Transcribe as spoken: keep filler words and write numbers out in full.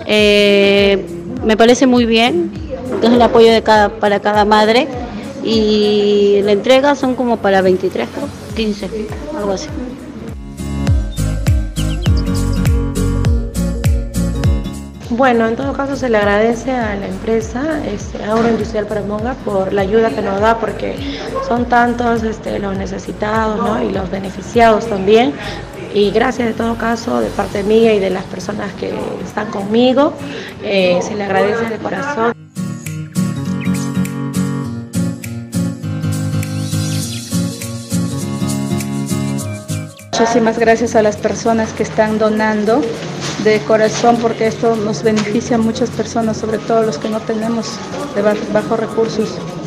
Eh, me parece muy bien, porque es el apoyo de cada, para cada madre, y la entrega son como para veintitrés, creo, quince, algo así. Bueno, en todo caso se le agradece a la empresa este, Agroindustrial Paramonga por la ayuda que nos da, porque son tantos este, los necesitados, ¿no? Y los beneficiados también. Y gracias, en todo caso, de parte mía y de las personas que están conmigo, eh, se le agradece de corazón. Muchísimas gracias a las personas que están donando de corazón, porque esto nos beneficia a muchas personas, sobre todo los que no tenemos de bajos recursos.